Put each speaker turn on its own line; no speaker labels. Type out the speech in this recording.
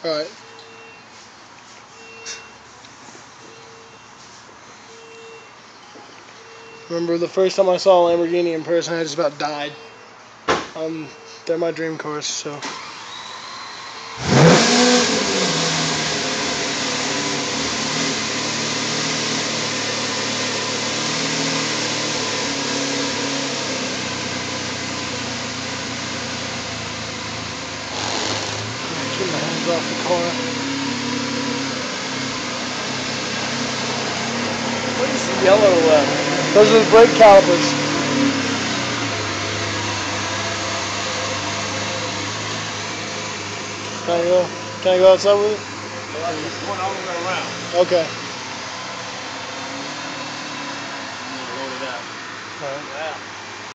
Alright. Remember the first time I saw a Lamborghini in person, I just about died. They're my dream cars, so. Keep my hands off the car.
What is the yellow?
Those are the brake calipers. Can I go outside with it?
Well, it's going all the way around.
Okay.
Load it up.
All right.
Yeah.